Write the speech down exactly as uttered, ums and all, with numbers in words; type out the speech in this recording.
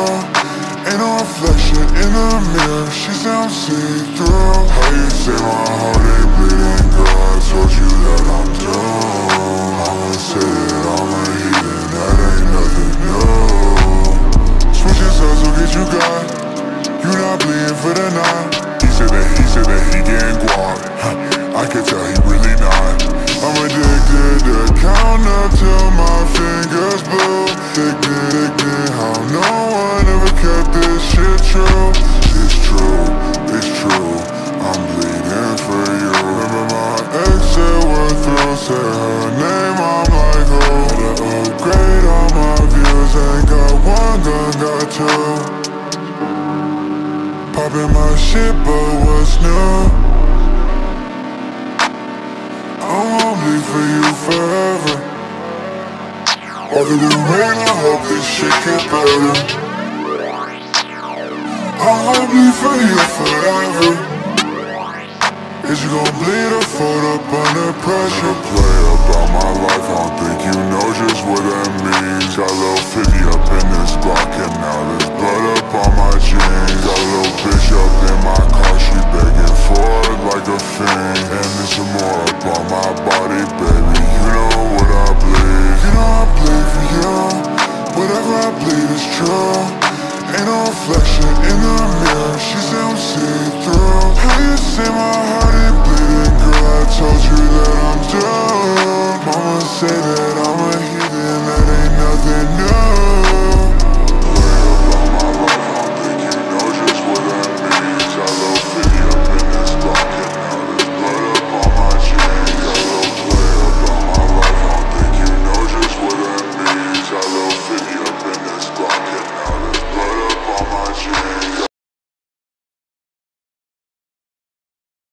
Ain't no reflection in the mirror, she say I'm see-through. How you say my heart ain't bleeding, girl, I told you that I'm doomed. I'ma say that I'm a heathen, that ain't nothing new. Switching sides will get you got, you not bleeding for the night. He said that, he said that he getting guap, I can tell he really not. I'm addicted to count up till my fingers blue. Addicted, addicted, how no one ever kept this shit true. It's true, it's true, I'm bleeding for you. Remember my ex said we're through, said her name, I'm like who? Gotta upgrade all my views, ain't got one gun, got two. Popping my shit, but what's new? I won't bleed for you forever. Other than rain, I hope this shit get better. I won't bleed for you forever. Is you gon' bleed or fold up under pressure? Play about my life, I don't think you know just what that means. Got a little fifty up in this Glock.